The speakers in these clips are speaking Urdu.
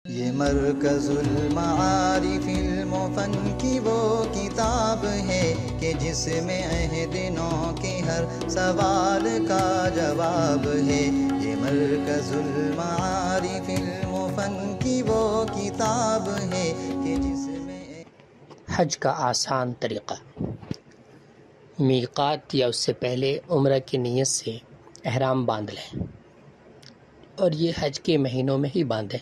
یہ مرکز المعارف علم و فن کی وہ کتاب ہے کہ جس میں عہد نو کے ہر سوال کا جواب ہے۔ یہ مرکز المعارف علم و فن کی وہ کتاب ہے کہ جس میں حج کا آسان طریقہ۔ میقات یا اس سے پہلے عمرہ کی نیت سے احرام باندھ لیں، اور یہ حج کے مہینوں میں ہی باندھیں،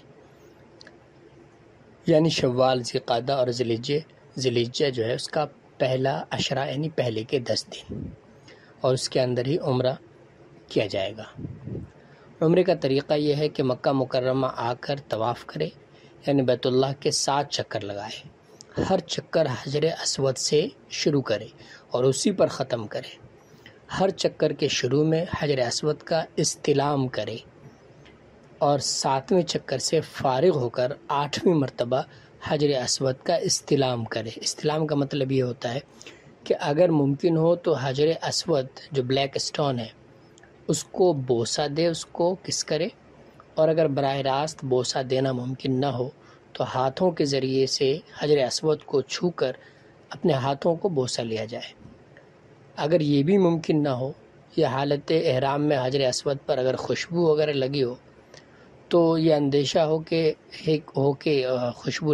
یعنی شوال، ذوالقعدہ اور ذوالحجہ جو ہے اس کا پہلا عشرہ یعنی پہلے کے 10 دن، اور اس کے اندر ہی عمرہ کیا جائے گا۔ عمرے کا طریقہ یہ ہے کہ مکہ مکرمہ آ کر طواف کرے، یعنی بیت اللہ کے 7 چکر لگائے، ہر چکر حجر اسود سے شروع کرے اور اسی پر ختم کرے۔ ہر چکر کے شروع میں حجر اسود کا استلام کرے اور 7ویں چکر سے فارغ ہو کر 8ویں مرتبہ حجر اسود کا استلام کرے۔ استلام کا مطلب یہ ہوتا ہے کہ اگر ممکن ہو تو حجر اسود جو بلیک اسٹون ہے اس کو بوسہ دے، اس کو کس کرے، اور اگر براہ راست بوسہ دینا ممکن نہ ہو تو ہاتھوں کے ذریعے سے حجر اسود کو چھو کر اپنے ہاتھوں کو بوسہ لیا جائے۔ اگر یہ بھی ممکن نہ ہو یا حالت احرام میں حجر اسود پر اگر خوشبو وغیرہ لگی ہو تو یہ اندیشہ ہو کہ خوشبو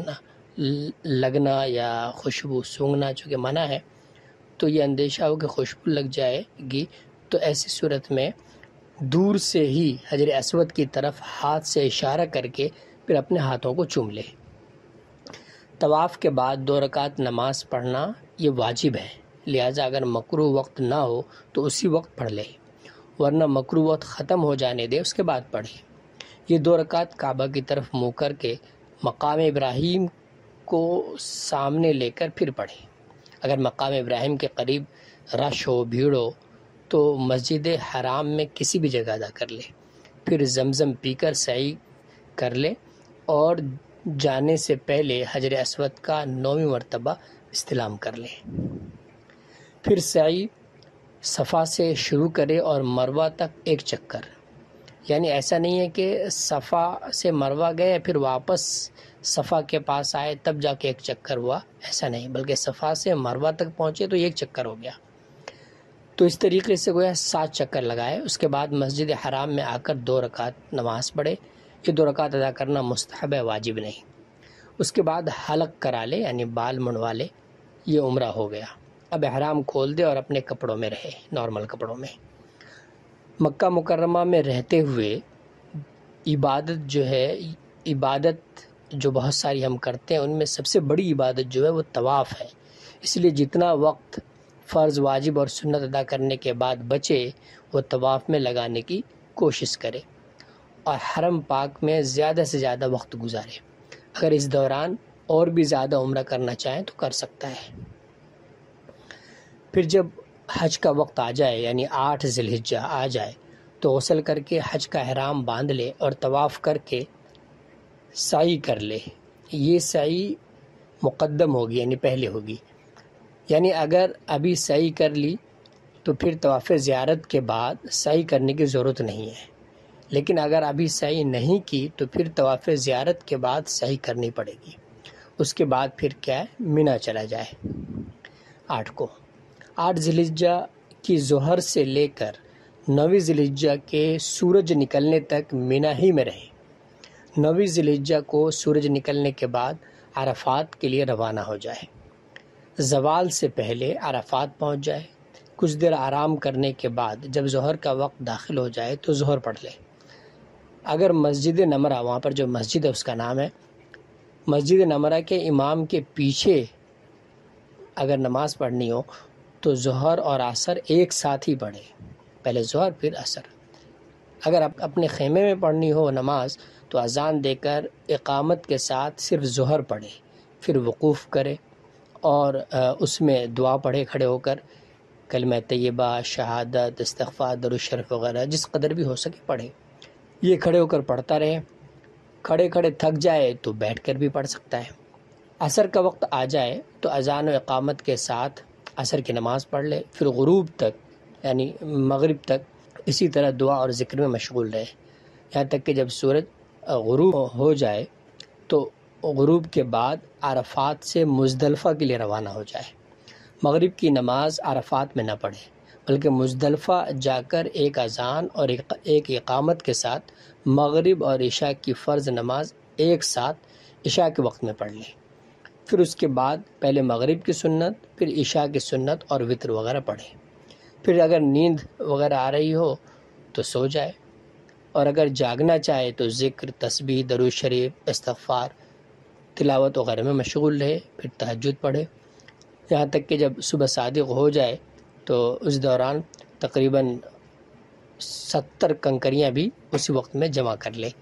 لگنا یا خوشبو سونگھنا چونکہ منع ہے، تو یہ اندیشہ ہو کہ خوشبو لگ جائے گی، تو ایسی صورت میں دور سے ہی حجر اسود کی طرف ہاتھ سے اشارہ کر کے پھر اپنے ہاتھوں کو چوم لے۔ طواف کے بعد 2 رکعت نماز پڑھنا یہ واجب ہے، لہٰذا اگر مکروہ وقت نہ ہو تو اسی وقت پڑھ لے، ورنہ مکروہ وقت ختم ہو جانے دے، اس کے بعد پڑھے۔ یہ 2 رکعت کعبہ کی طرف منہ کر کے مقام ابراہیم کو سامنے لے کر پھر پڑھے۔ اگر مقام ابراہیم کے قریب رش ہو، بھیڑ ہو، تو مسجد حرام میں کسی بھی جگہ ادا کر لے، پھر زمزم پی کر سعی کر لے اور جانے سے پہلے حجر اسود کا 9ویں مرتبہ استلام کر لے۔ پھر سعی صفا سے شروع کرے اور مروہ تک 1 چکر، یعنی ایسا نہیں ہے کہ صفا سے مروہ گئے پھر واپس صفا کے پاس آئے تب جا کے 1 چکر ہوا، ایسا نہیں، بلکہ صفا سے مروہ تک پہنچے تو 1 چکر ہو گیا۔ تو اس طریقے سے گویا 7 چکر لگائے۔ اس کے بعد مسجد حرام میں آ کر 2 رکعت نماز پڑھے۔ یہ 2 رکعت ادا کرنا مستحب ہے، واجب نہیں۔ اس کے بعد حلق کرا لے، یعنی بال منڈوا لے، یہ عمرہ ہو گیا۔ اب احرام کھول دے اور اپنے کپڑوں میں رہے، نارمل کپڑوں میں۔ مکہ مکرمہ میں رہتے ہوئے عبادت جو بہت ساری ہم کرتے ہیں، ان میں سب سے بڑی عبادت جو ہے وہ طواف ہے۔ اس لیے جتنا وقت فرض، واجب اور سنت ادا کرنے کے بعد بچے وہ طواف میں لگانے کی کوشش کرے اور حرم پاک میں زیادہ سے زیادہ وقت گزارے۔ اگر اس دوران اور بھی زیادہ عمرہ کرنا چاہیں تو کر سکتا ہے۔ پھر جب حج کا وقت آ جائے، یعنی 8 ذی الحجہ آ جائے، تو غسل کر کے حج کا احرام باندھ لے اور طواف کر کے سعی کر لے۔ یہ سعی مقدم ہوگی، یعنی پہلے ہوگی، یعنی اگر ابھی سعی کر لی تو پھر طواف زیارت کے بعد سعی کرنے کی ضرورت نہیں ہے، لیکن اگر ابھی سعی نہیں کی تو پھر طواف زیارت کے بعد سعی کرنی پڑے گی۔ اس کے بعد پھر کیا ہے، منی چلا جائے 8 ذی الحجہ کی ظہر سے لے کر 9 ذی الحجہ کے سورج نکلنے تک منی ہی میں رہے۔ 9 ذی الحجہ کو سورج نکلنے کے بعد عرفات کے لیے روانہ ہو جائے۔ زوال سے پہلے عرفات پہنچ جائے، کچھ دیر آرام کرنے کے بعد جب ظہر کا وقت داخل ہو جائے تو ظہر پڑھ لے۔ اگر مسجد نمرہ، وہاں پر جو مسجد ہے اس کا نام ہے، مسجد نمرہ کے امام کے پیچھے اگر نماز پڑھنی ہو تو ظہر اور عصر ایک ساتھ ہی پڑھے، پہلے ظہر پھر عصر۔ اگر اپنے خیمے میں پڑھنی ہو نماز تو اذان دے کر اقامت کے ساتھ صرف ظہر پڑھے، پھر وقوف کرے اور اس میں دعا پڑھے کھڑے ہو کر، کلمہ طیبہ، شہادت، استغفار، درود شریف وغیرہ جس قدر بھی ہو سکے پڑھے۔ یہ کھڑے ہو کر پڑھتا رہے، کھڑے کھڑے تھک جائے تو بیٹھ کر بھی پڑھ سکتا ہے۔ عصر کا وقت آ جائے تو اذان و اقامت کے ساتھ عصر کی نماز پڑھ لے، پھر غروب تک یعنی مغرب تک اسی طرح دعا اور ذکر میں مشغول رہے، یہاں تک کہ جب سورج غروب ہو جائے تو غروب کے بعد عرفات سے مزدلفہ کے لیے روانہ ہو جائے، مغرب کی نماز عرفات میں نہ پڑھے بلکہ مزدلفہ جا کر ایک اذان اور ایک اقامت کے ساتھ مغرب اور عشاء کی فرض نماز ایک ساتھ عشاء کے وقت میں پڑھ لے۔ پھر اس کے بعد پہلے مغرب کی سنت، پھر عشاء کی سنت اور وتر وغیرہ پڑھے۔ پھر اگر نیند وغیرہ آ رہی ہو تو سو جائے، اور اگر جاگنا چاہے تو ذکر، تسبیح، درود شریف، استغفار، تلاوت وغیرہ میں مشغول رہے، پھر تہجد پڑھے، یہاں تک کہ جب صبح صادق ہو جائے تو اس دوران تقریباً 70 کنکریاں بھی اسی وقت میں جمع کر لے۔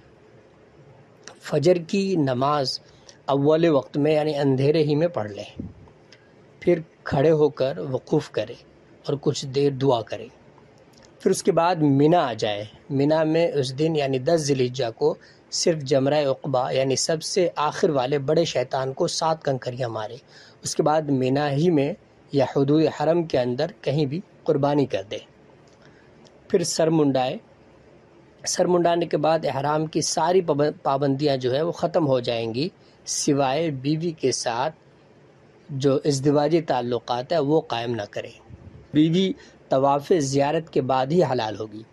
فجر کی نماز اول وقت میں یعنی اندھیرے ہی میں پڑھ لے، پھر کھڑے ہو کر وقوف کرے اور کچھ دیر دعا کرے۔ پھر اس کے بعد مینا آ جائے۔ مینا میں اس دن یعنی 10 ذی الحجہ کو صرف جمرہ عقبہ یعنی سب سے آخر والے بڑے شیطان کو 7 کنکریاں مارے، اس کے بعد مینا ہی میں یا حدود حرم کے اندر کہیں بھی قربانی کر دے۔ پھر سر منڈائے۔ سر منڈانے کے بعد احرام کی ساری پابندیاں جو ہے وہ ختم ہو جائیں گی، سوائے بیوی کے ساتھ جو ازدواجی تعلقات ہے وہ قائم نہ کرے۔ بیوی طواف زیارت کے بعد ہی حلال ہوگی۔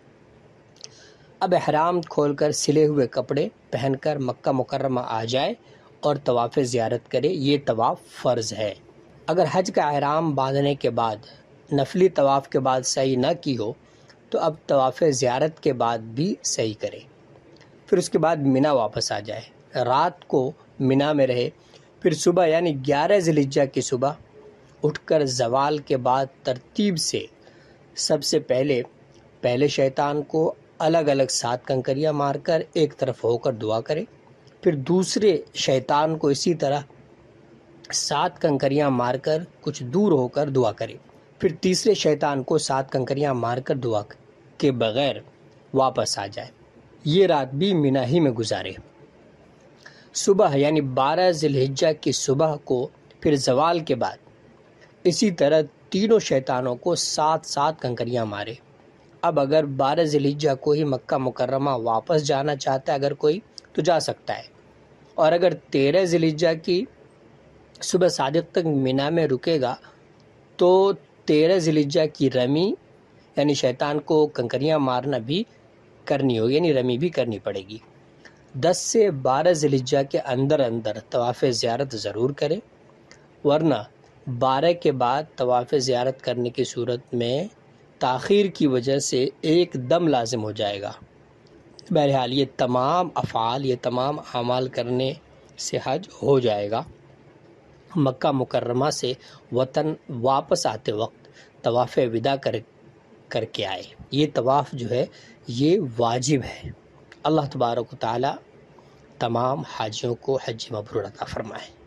اب احرام کھول کر سلے ہوئے کپڑے پہن کر مکہ مکرمہ آ جائے اور طواف زیارت کرے، یہ طواف فرض ہے۔ اگر حج کا احرام باندھنے کے بعد نفلی طواف کے بعد سعی نہ کی ہو تو اب طواف زیارت کے بعد بھی سعی کرے۔ پھر اس کے بعد مینا واپس آ جائے، رات کو مینا میں رہے، پھر صبح یعنی 11 ذی الحجہ کی صبح اٹھ کر زوال کے بعد ترتیب سے سب سے پہلے شیطان کو الگ الگ 7 کنکریاں مار کر ایک طرف ہو کر دعا کرے، پھر دوسرے شیطان کو اسی طرح 7 کنکریاں مار کر کچھ دور ہو کر دعا کرے، پھر تیسرے شیطان کو 7 کنکریاں مار کر دعا کے بغیر واپس آ جائے، یہ رات بھی مینا ہی میں گزارے۔ صبح یعنی 12 ذی الحجہ کی صبح کو پھر زوال کے بعد اسی طرح تینوں شیطانوں کو 7 کنکریاں مارے۔ اب اگر 12 ذی الحجہ کو ہی مکہ مکرمہ واپس جانا چاہتا ہے اگر کوئی تو جا سکتا ہے، اور اگر 13 ذی الحجہ کی صبح صادق تک مینا میں رکے گا تو 13 ذی الحجہ کی رمی یعنی شیطان کو کنکریاں مارنا بھی کرنی ہوگی، یعنی رمی بھی کرنی پڑے گی۔ 10 سے 12 ذی الحجہ کے اندر طواف زیارت ضرور کرے، ورنہ 12 کے بعد طواف زیارت کرنے کی صورت میں تاخیر کی وجہ سے ایک دم لازم ہو جائے گا۔ بہرحال یہ تمام افعال، یہ تمام اعمال کرنے سے حج ہو جائے گا۔ مکہ مکرمہ سے وطن واپس آتے وقت طواف وداع کر کے آئے، یہ طواف جو ہے یہ واجب ہے۔ اللہ تبارک و تعالی تمام حاجیوں کو حج مبرور عطا فرمائے۔